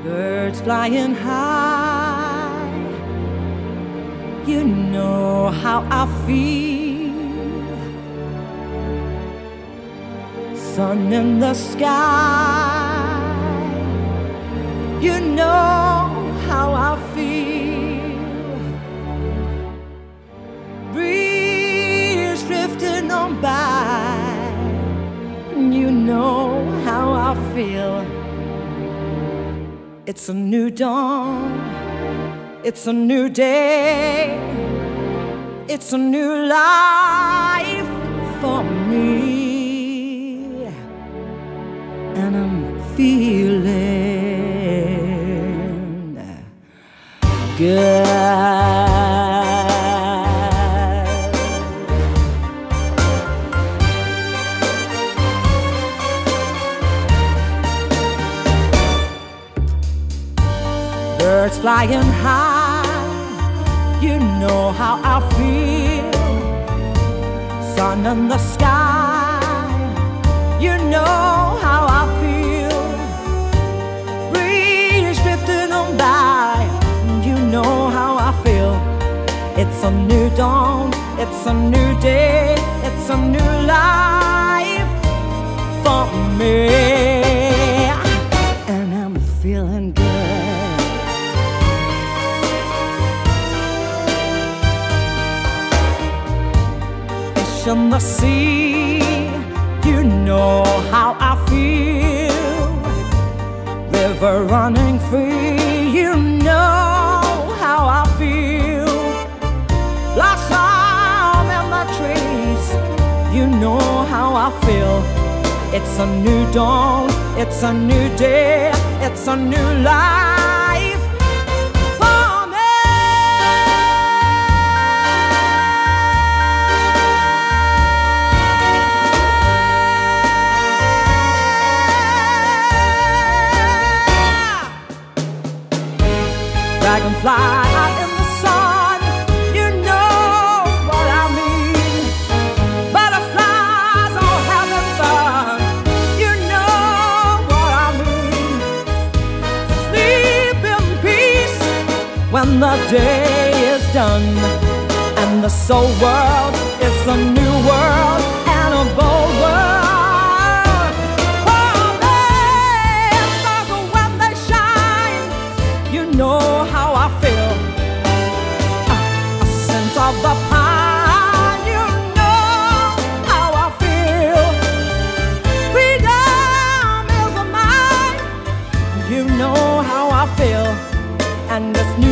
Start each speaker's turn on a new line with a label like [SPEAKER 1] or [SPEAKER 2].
[SPEAKER 1] birds flying high. You know how I feel. Sun in the sky. You know how I feel. Breeze drifting on by. You know how I feel. It's a new dawn, it's a new day, it's a new life for me, and I'm feeling good. Birds flying high, you know how I feel. Sun in the sky, you know how I feel. Breeze drifting on by, you know how I feel. It's a new dawn, it's a new day, it's a new life for me, and I'm feeling good. In the sea, you know how I feel. River running free, you know how I feel. Blossom in the trees, you know how I feel. It's a new dawn, it's a new day, it's a new life for me. Dragonfly out in the sun, you know what I mean. Butterflies all having fun, you know what I mean. Sleep in peace when the day is done, and the soul world is a new world and a bold world. Of the pine, you know how I feel. Freedom is mine, you know how I feel. And this